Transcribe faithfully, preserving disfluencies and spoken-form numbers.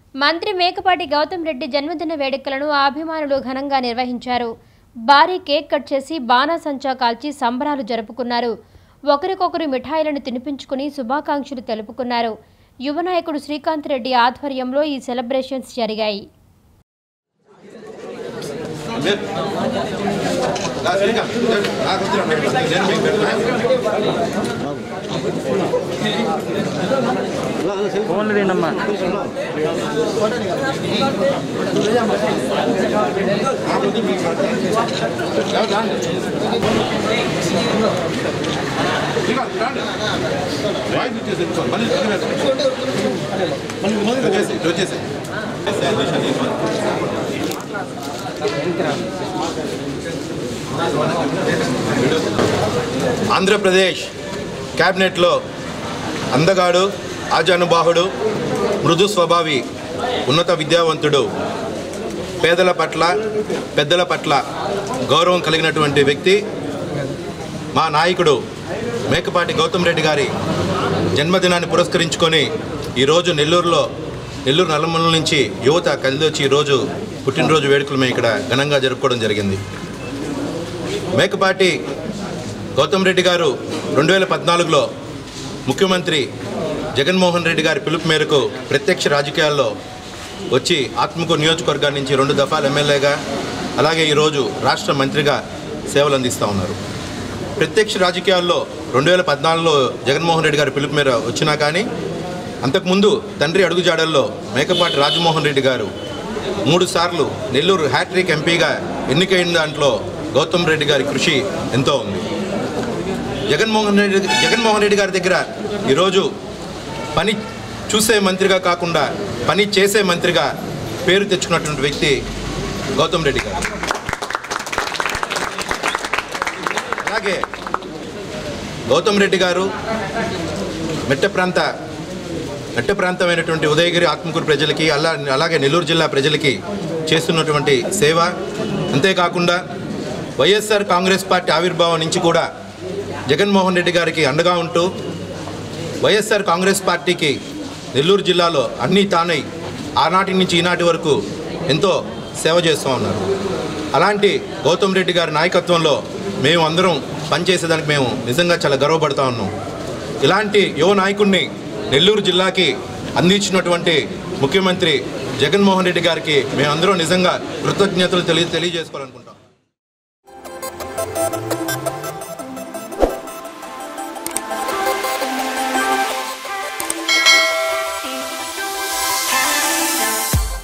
మంత్రి మేకపాటి గౌతమ్ రెడ్డి జన్మదిన వేడుకలను అభిమానులు ఘనంగా నిర్వహించారు. భారీ కేక్ కట్ చేసి బాణాసంచా కాల్చి సంబరాలు జరుపుకున్నారు. ఒకరికొకరు మిఠాయిలను తినిపించుకుని శుభాకాంక్షలు తెలుపుకున్నారు. యువ నాయకుడు శ్రీకాంత్ రెడ్డి ఆధ్వర్యంలో ఈ సెలబ్రేషన్స్ జరిగాయి. ఫోన్ లేనమ్మా ఆంధ్రప్రదేశ్ క్యాబినెట్లో అందగాడు, ఆజానుబాహుడు, మృదు స్వభావి, ఉన్నత విద్యావంతుడు, పేదల పట్ల పెద్దల పట్ల గౌరవం కలిగినటువంటి వ్యక్తి మా నాయకుడు మేకపాటి గౌతమ్ రెడ్డి గారి జన్మదినాన్ని పురస్కరించుకొని ఈరోజు నెల్లూరులో నెల్లూరు నల్లమల నుంచి యువత కలిదొచ్చి ఈరోజు పుట్టినరోజు వేడుకలు మేము ఇక్కడ ఘనంగా జరుపుకోవడం జరిగింది. మేకపాటి గౌతమ్ రెడ్డి గారు రెండు వేల పద్నాలుగులో ముఖ్యమంత్రి జగన్మోహన్ రెడ్డి గారి పిలుపు మేరకు ప్రత్యక్ష రాజకీయాల్లో వచ్చి ఆత్మకూరు నియోజకవర్గం నుంచి రెండు దఫాలు ఎమ్మెల్యేగా అలాగే ఈరోజు రాష్ట్ర మంత్రిగా సేవలు అందిస్తూ ఉన్నారు. ప్రత్యక్ష రాజకీయాల్లో రెండు వేల పద్నాలుగులో జగన్మోహన్ రెడ్డి గారి పిలుపు మేర వచ్చినా కానీ అంతకుముందు తండ్రి అడుగుజాడల్లో మేకపాటి రాజమోహన్ రెడ్డి గారు మూడు సార్లు నెల్లూరు హ్యాట్రిక్ ఎంపీగా ఎన్నికైన దాంట్లో గౌతమ్ రెడ్డి గారి కృషి ఎంతో ఉంది. జగన్మోహన్ రెడ్డి జగన్మోహన్ రెడ్డి గారి దగ్గర ఈరోజు పని చూసే మంత్రిగా కాకుండా పని చేసే మంత్రిగా పేరు తెచ్చుకున్నటువంటి వ్యక్తి గౌతమ్ రెడ్డి గారు. అలాగే గౌతమ్ రెడ్డి గారు మెట్ట ప్రాంత మెట్ట ప్రాంతమైనటువంటి ఉదయగిరి ఆత్మకూరు ప్రజలకి అలా అలాగే నెల్లూరు జిల్లా ప్రజలకి చేస్తున్నటువంటి సేవ, అంతేకాకుండా వైఎస్ఆర్ కాంగ్రెస్ పార్టీ ఆవిర్భావం నుంచి కూడా జగన్మోహన్ రెడ్డి గారికి అండగా ఉంటూ వైఎస్ఆర్ కాంగ్రెస్ పార్టీకి నెల్లూరు జిల్లాలో అన్నీ తానై ఆనాటి నుంచి ఈనాటి వరకు ఎంతో సేవ చేస్తూ ఉన్నారు. అలాంటి గౌతమ్ రెడ్డి గారి నాయకత్వంలో మేము అందరం పనిచేసేదానికి మేము నిజంగా చాలా గర్వపడుతూ ఉన్నాం. ఇలాంటి యువ నాయకుడిని నెల్లూరు జిల్లాకి అందించినటువంటి ముఖ్యమంత్రి జగన్మోహన్ రెడ్డి గారికి మేమందరం నిజంగా కృతజ్ఞతలు తెలియ తెలియజేసుకోవాలనుకుంటాం.